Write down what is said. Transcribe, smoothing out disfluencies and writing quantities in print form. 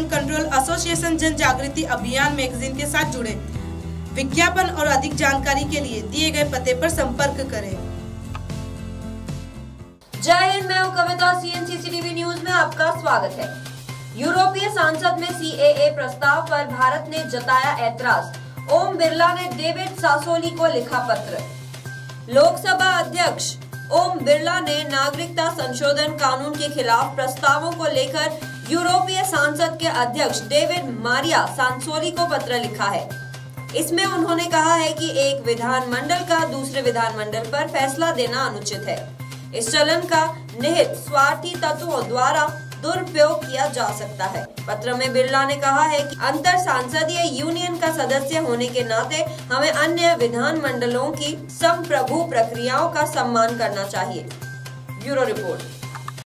Pollution control association जन जागृति अभियान मैगजीन के साथ जुड़े। विज्ञापन और अधिक जानकारी के लिए दिए गए पते पर संपर्क करें। जय हिंद, मैं हूं कविता। CNCCTV न्यूज में आपका स्वागत है। यूरोपीय संसद में CAA प्रस्ताव पर भारत ने जताया ऐतराज। ओम बिरला ने डेविड सासोली को लिखा पत्र। लोकसभा अध्यक्ष ओम बिरला ने नागरिकता संशोधन कानून के खिलाफ प्रस्तावों को लेकर यूरोपीय संसद के अध्यक्ष डेविड मारिया सासोली को पत्र लिखा है। इसमें उन्होंने कहा है कि एक विधानमंडल का दूसरे विधानमंडल पर फैसला देना अनुचित है। इस चलन का निहित स्वार्थी तत्वों द्वारा दुरुपयोग किया जा सकता है। पत्र में बिरला ने कहा है कि अंतर सांसदीय यूनियन का सदस्य होने के नाते हमें अन्य विधानमंडलों की संप्रभु प्रक्रियाओं का सम्मान करना चाहिए। Bureau report.